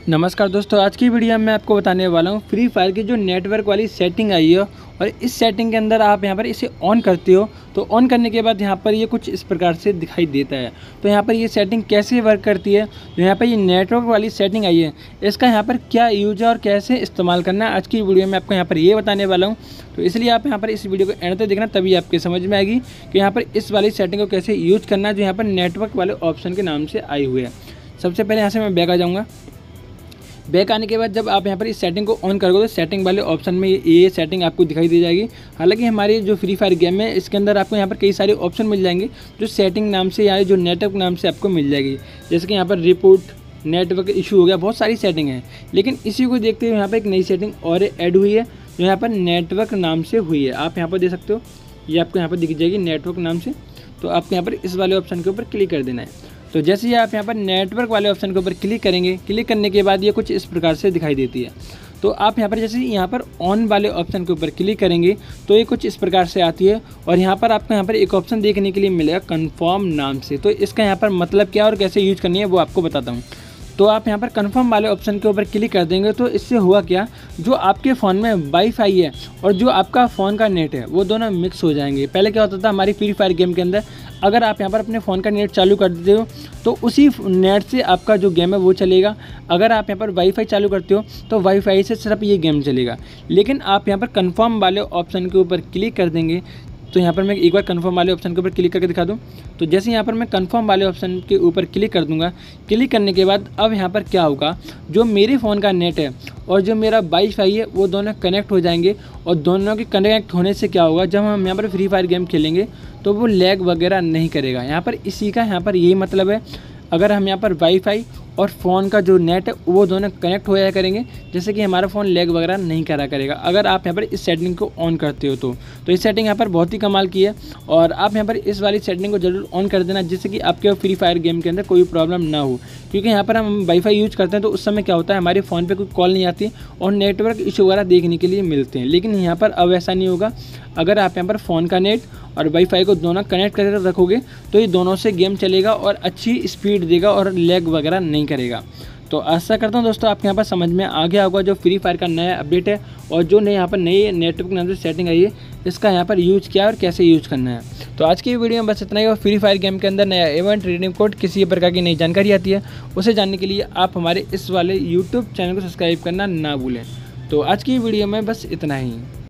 नमस्कार दोस्तों, आज की वीडियो में मैं आपको बताने वाला हूँ फ्री फायर की जो नेटवर्क वाली सेटिंग आई है। और इस सेटिंग के अंदर आप यहाँ पर इसे ऑन करते हो तो ऑन करने के बाद यहाँ पर ये कुछ इस प्रकार से दिखाई देता है। तो यहाँ पर ये सेटिंग कैसे वर्क करती है, जो यहाँ पर ये नेटवर्क वाली सेटिंग आई है, इसका यहाँ पर क्या यूज है और कैसे इस्तेमाल करना है, आज की वीडियो में आपको यहाँ पर ये बताने वाला हूँ। तो इसलिए आप यहाँ पर इस वीडियो को एंड तक देखना, तभी आपके समझ में आएगी कि यहाँ पर इस वाली सेटिंग को कैसे यूज करना है, जो यहाँ पर नेटवर्क वाले ऑप्शन के नाम से आई हुई है। सबसे पहले यहाँ से मैं बैक आ जाऊँगा। बैक आने के बाद जब आप यहाँ पर इस सेटिंग को ऑन करोगे तो सेटिंग वाले ऑप्शन में ये सेटिंग आपको दिखाई दे जाएगी। हालांकि हमारी जो फ्री फायर गेम है इसके अंदर आपको यहाँ पर कई सारे ऑप्शन मिल जाएंगे जो सेटिंग नाम से या जो नेटवर्क नाम से आपको मिल जाएगी। जैसे कि यहाँ पर रिपोर्ट, नेटवर्क इशू हो गया, बहुत सारी सेटिंग है। लेकिन इसी को देखते हुए यहाँ पर एक नई सेटिंग और ऐड हुई है जो यहाँ पर नेटवर्क नाम से हुई है। आप यहाँ पर देख सकते हो, ये आपको यहाँ पर दिख जाएगी नेटवर्क नाम से। तो आपको यहाँ पर इस वाले ऑप्शन के ऊपर क्लिक कर देना है। तो जैसे ही आप यहाँ पर नेटवर्क वाले ऑप्शन के ऊपर क्लिक करेंगे, क्लिक करने के बाद ये कुछ इस प्रकार से दिखाई देती है। तो आप यहाँ पर जैसे यहाँ पर ऑन वाले ऑप्शन के ऊपर क्लिक करेंगे तो ये कुछ इस प्रकार से आती है। और यहाँ पर आपको यहाँ पर एक ऑप्शन देखने के लिए मिलेगा कन्फर्म नाम से। तो इसका यहाँ पर मतलब क्या और कैसे यूज करनी है वो आपको बताता हूँ। तो आप यहाँ पर कन्फर्म वाले ऑप्शन के ऊपर क्लिक कर देंगे तो इससे हुआ क्या, जो आपके फ़ोन में वाईफाई है और जो आपका फ़ोन का नेट है वो दोनों मिक्स हो जाएंगे। पहले क्या होता था हमारी फ्री फायर गेम के अंदर, अगर आप यहाँ पर अपने फ़ोन का नेट चालू कर देते हो तो उसी नेट से आपका जो गेम है वो चलेगा। अगर आप यहाँ पर वाईफाई चालू करते हो तो वाईफाई से सिर्फ ये गेम चलेगा। लेकिन आप यहाँ पर कन्फर्म वाले ऑप्शन के ऊपर क्लिक कर देंगे तो यहाँ पर मैं एक बार कन्फर्म वाले ऑप्शन के ऊपर क्लिक करके दिखा दूँ। तो जैसे यहाँ पर मैं कन्फर्म वाले ऑप्शन के ऊपर क्लिक कर दूँगा, क्लिक करने के बाद अब यहाँ पर क्या होगा, जो मेरे फ़ोन का नेट है और जो मेरा वाईफाई है वो दोनों कनेक्ट हो जाएंगे। और दोनों के कनेक्ट होने से क्या होगा, जब हम यहाँ पर फ्री फायर गेम खेलेंगे तो वो लैग वगैरह नहीं करेगा। यहाँ पर इसी का यहाँ पर यही मतलब है। अगर हम यहाँ पर वाईफाई और फ़ोन का जो नेट है वो दोनों कनेक्ट हो जाया करेंगे, जैसे कि हमारा फ़ोन लैग वगैरह नहीं करा करेगा अगर आप यहाँ पर इस सेटिंग को ऑन करते हो। तो इस सेटिंग यहाँ पर बहुत ही कमाल की है और आप यहाँ पर इस वाली सेटिंग को जरूर ऑन कर देना, जिससे कि आपके फ्री फायर गेम के अंदर कोई प्रॉब्लम ना हो। क्योंकि यहाँ पर हम वाईफाई यूज करते हैं तो उस समय क्या होता है, हमारे फ़ोन पर कोई कॉल नहीं आती और नेटवर्क इशू वगैरह देखने के लिए मिलते हैं। लेकिन यहाँ पर अब ऐसा नहीं होगा। अगर आप यहाँ पर फ़ोन का नेट और वाईफाई को दोनों कनेक्ट करके रखोगे तो ये दोनों से गेम चलेगा और अच्छी स्पीड देगा और लैग वगैरह नहीं करेगा। तो आशा करता हूँ दोस्तों आपके यहाँ पर समझ में आ गया होगा जो फ्री फायर का नया अपडेट है और जो नए यहाँ पर नई नेटवर्क नाम से सेटिंग आई है, इसका यहाँ पर यूज किया और कैसे यूज करना है। तो आज की वीडियो में बस इतना ही। और फ्री फायर गेम के अंदर नया इवेंट, रिडीम कोड, किसी प्रकार की नई जानकारी आती है उसे जानने के लिए आप हमारे इस वाले यूट्यूब चैनल को सब्सक्राइब करना ना भूलें। तो आज की वीडियो में बस इतना ही।